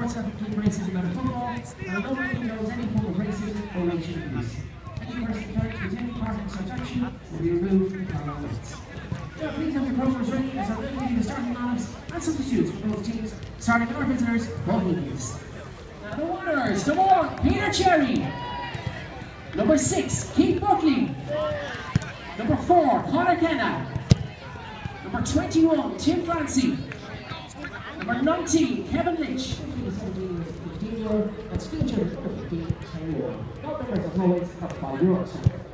sports that include racism out of football, and nobody knows any form of racism or racial abuse. Any person charged with any part of such action will be removed from Carlisle Lights. Now, please have your programs ready as I'm going to give you the starting lineups and substitutes for both teams, starting with our visitors, Bohemians. Now, the winners, number 1, Peter Cherry. Number 6, Keith Buckley. Number 4, Conor Kenna. Number 21, Tim Clancy. Number 19, Kevin Lynch. That's featured at 15 €10. Not members of always up €5.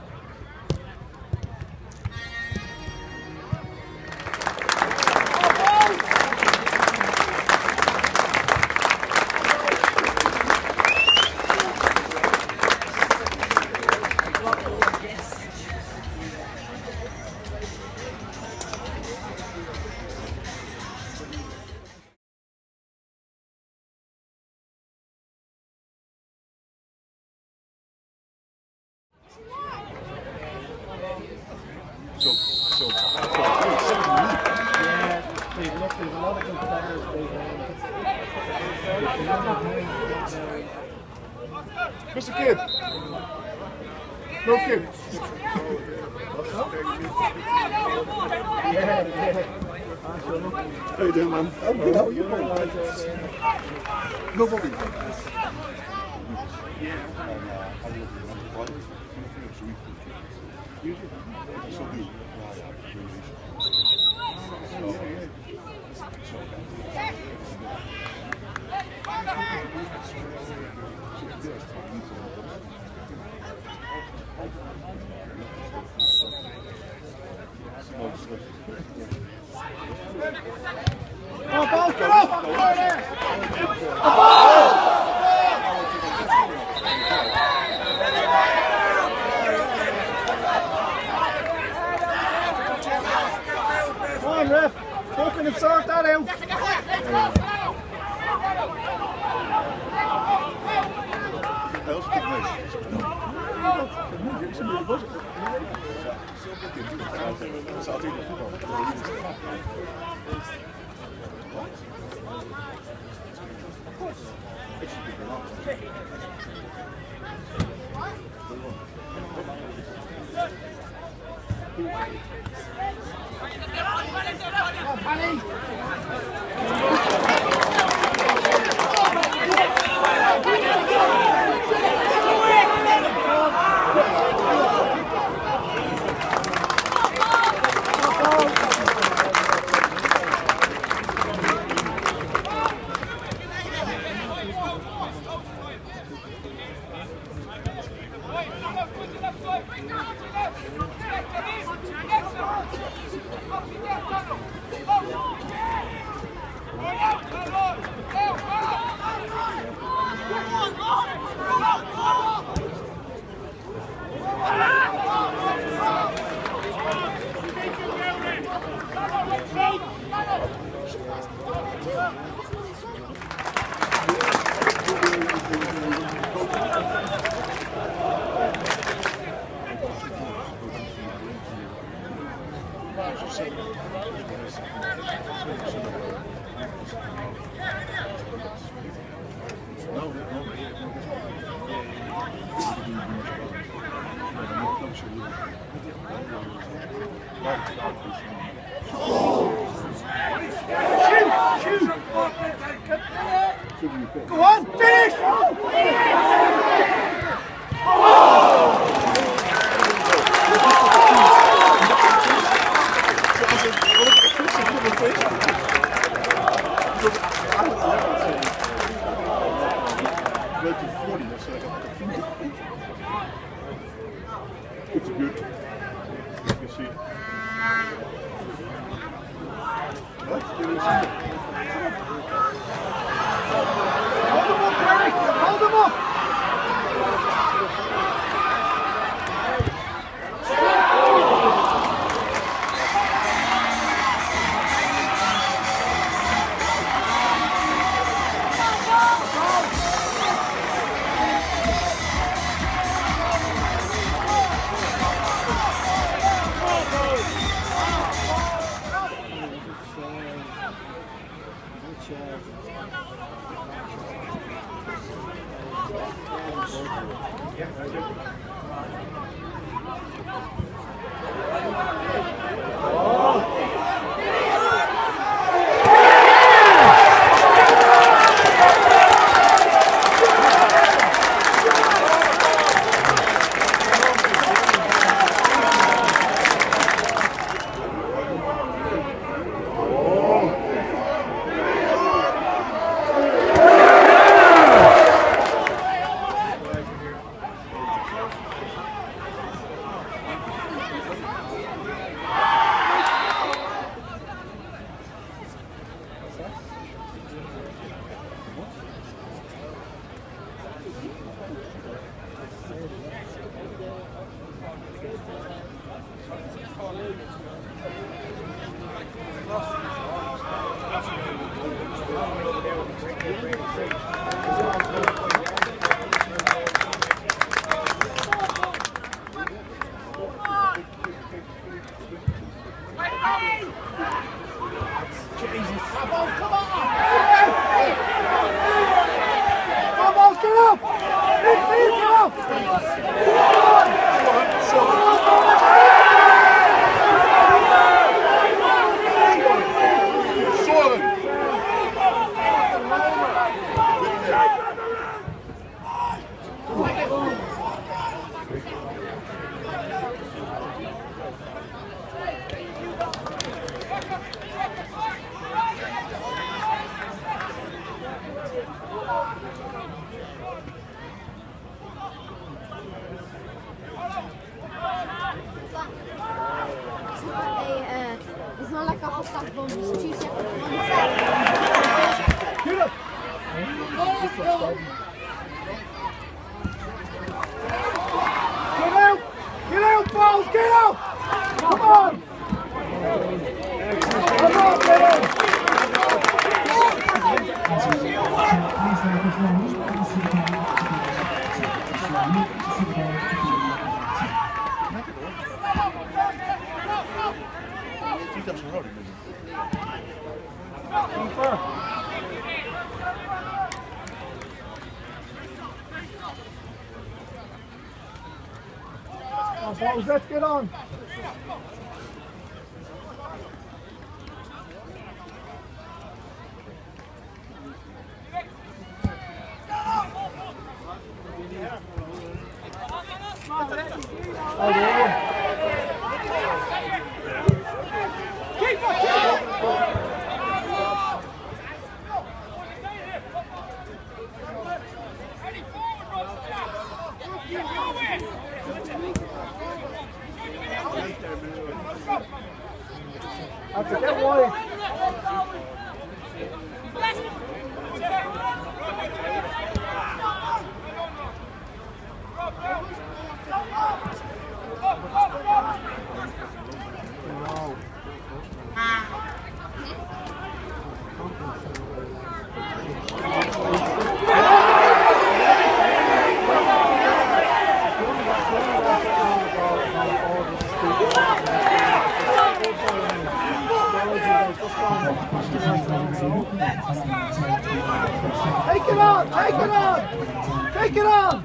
Mr. Kid. No kid. How you doing, man? I'm good. How are you? No problem. Get up! Come on, ref. Fucking sort that out. Go on, finish! It's good. You can see. What? Hold them up, Derek! Hold them up! Jesus. Come on! Come on, get up! Midfield, get up! It's not like a hot stuff bomb, it's 2 seconds. 1 second. Get up! Get out! Get out, balls! Get out! Come on! Come on, get out! Bohs, let's get on. Have to get wide. Take it on! Take it on! Take it on!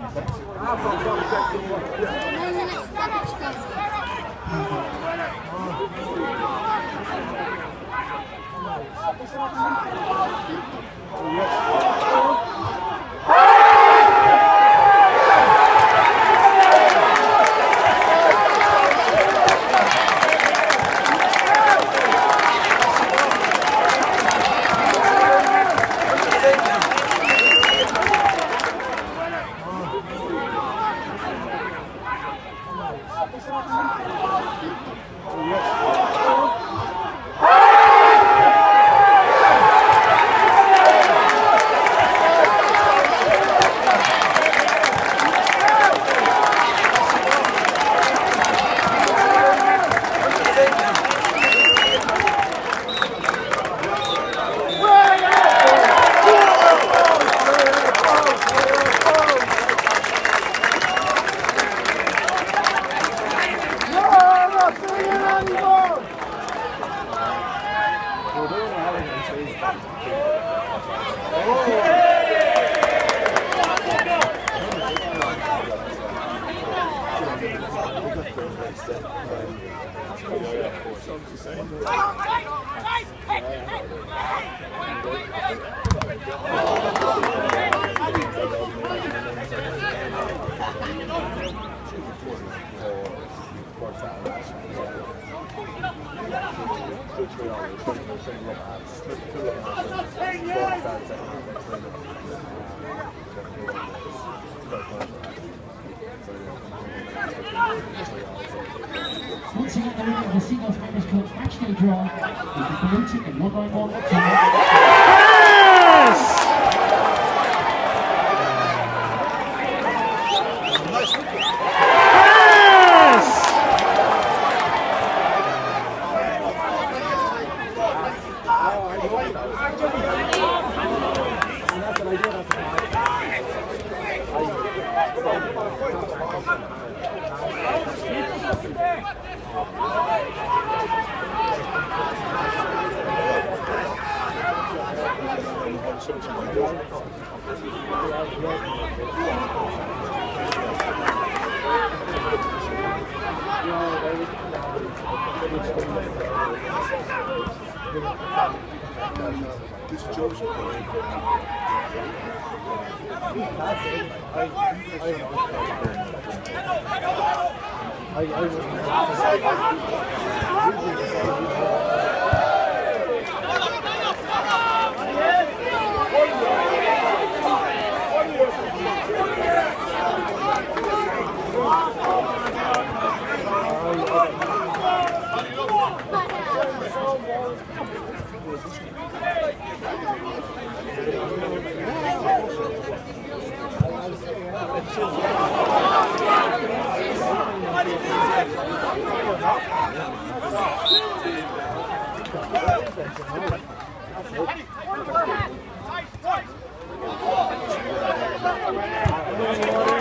Once again, the winner of the Singles Members Cup match day draw is the promoting and 1-by-1 Yes! Come on.